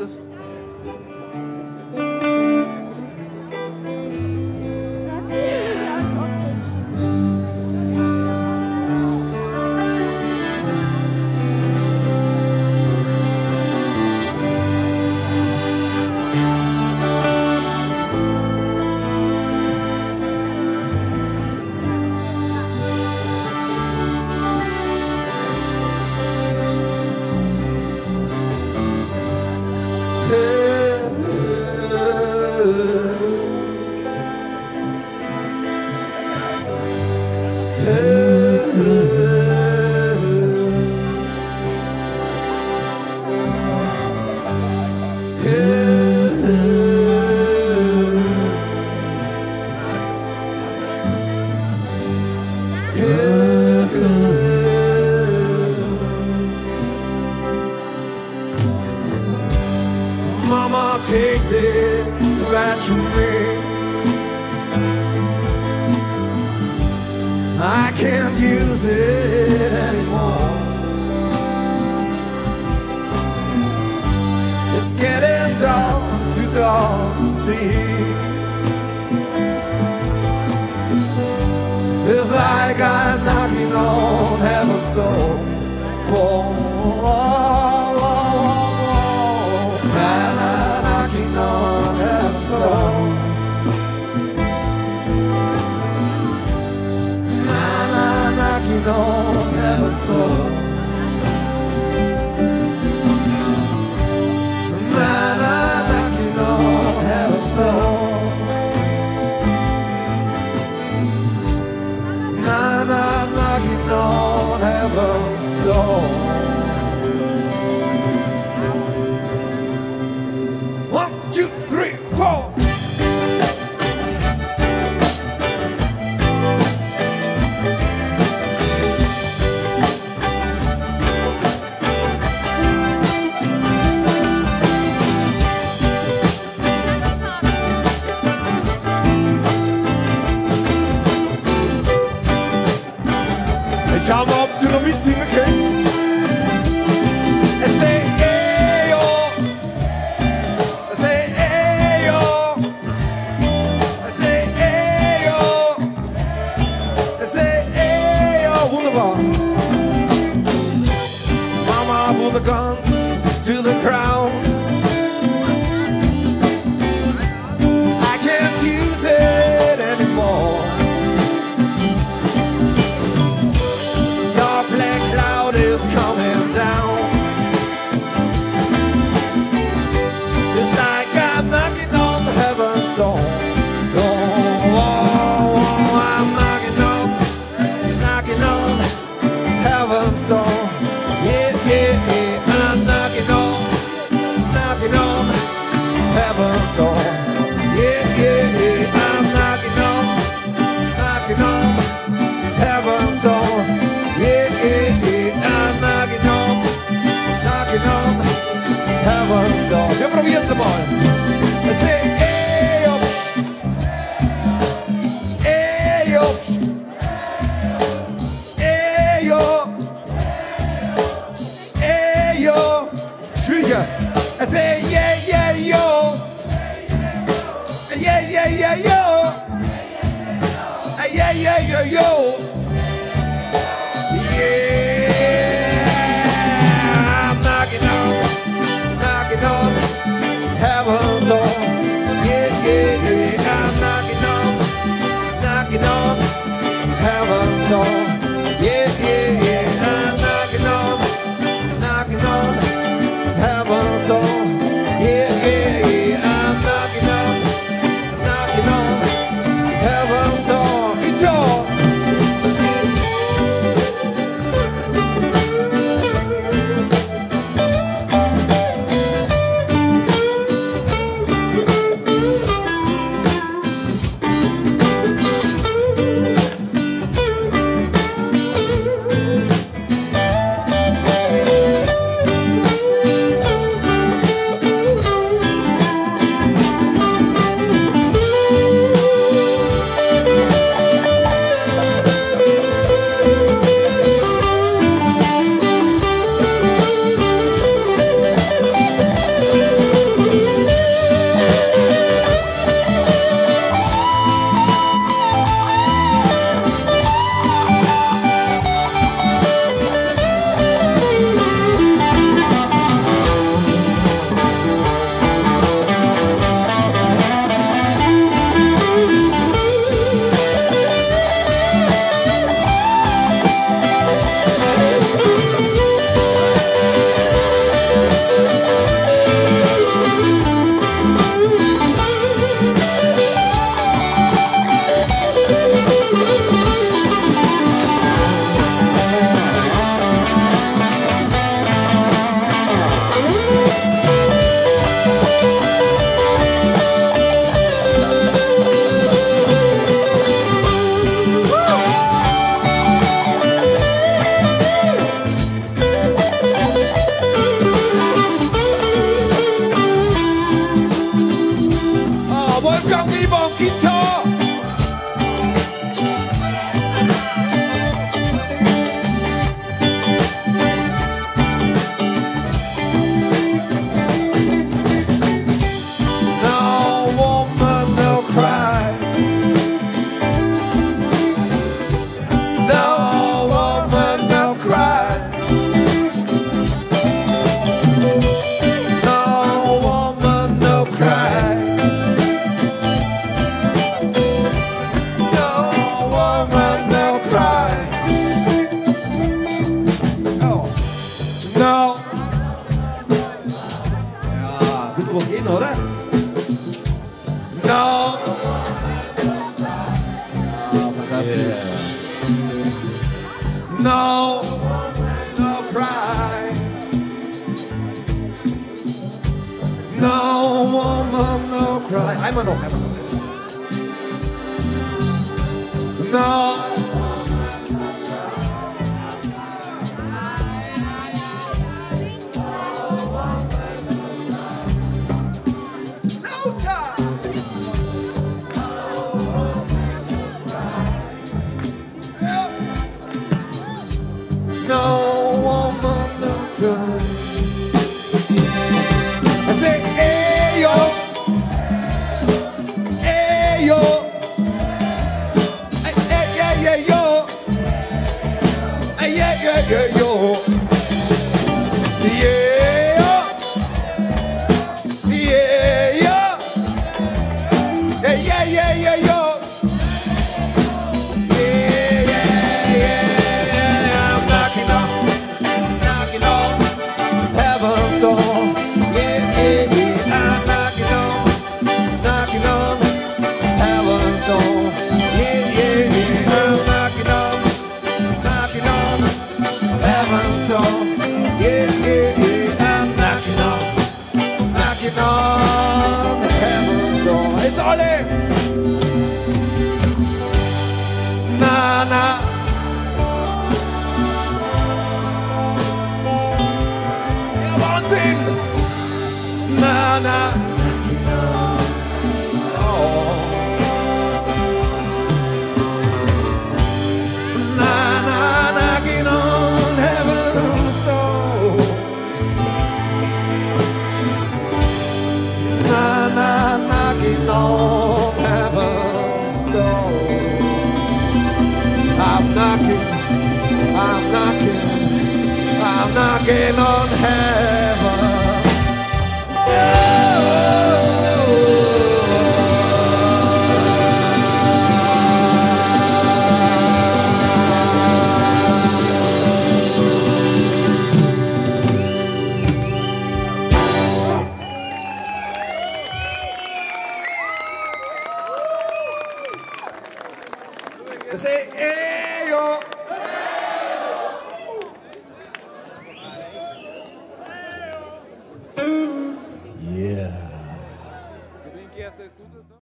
Just Mama, take this badge from me. I can't use it anymore. It's getting dark, too dark to see. Feels like I'm knocking on heaven's door. Knocking on heaven's door. Knocking on heaven's door. Knocking on heaven's door. Knocking on heaven's door. 1, 2, 3, 4. Schauen wir, ob du noch mitsingen kannst. Es say, ey, yo. Es say, ey, yo. Es say, ey, yo. Es say, ey, yo. Wunderbar. Mama, pull the guns to the ground. I can't use it anymore. Is coming down. It's like I'm knocking on heaven's door. I'm knocking on heaven's door. Yeah, yeah, yeah. I'm knocking on heaven's door. Yeah, yeah, yeah. I'm knocking on heaven's door. Yeah, yeah, yeah. I'm knocking on heaven's door. Wir probieren es mal. I say, ey, yo, ey, yo, ey, yo, ey, yo. Schwieriger. I say, yeah, yeah, yo, yeah, yeah, yeah, yo, yeah, yeah, yeah, yo. Heaven's door. Yeah, yeah, yeah. I'm knocking on heaven's door. Yeah, yeah, yeah. I'm knocking on heaven's door. Yeah, yeah, yeah. I'm knocking on heaven's door. Door. guitar. No woman, no cry. No woman, no cry. No woman, no cry. No woman, no cry. Oh. No. Ja, vet du vad in oder? No. Ja, fantastiskt. No. No cry. No woman, no cry. Einmal noch, einmal noch. No. No time. No woman, no cry. I say, hey yo, hey yo, hey yeah yeah yo, hey yeah yeah yeah yo, yeah yeah yeah, hey yeah yeah yeah yo. It's all in. Na na. One thing. Na na. Oh. Na na, knocking on heaven's door. Na na, knocking on heaven's door. I'm knocking, I'm knocking, I'm knocking on heaven.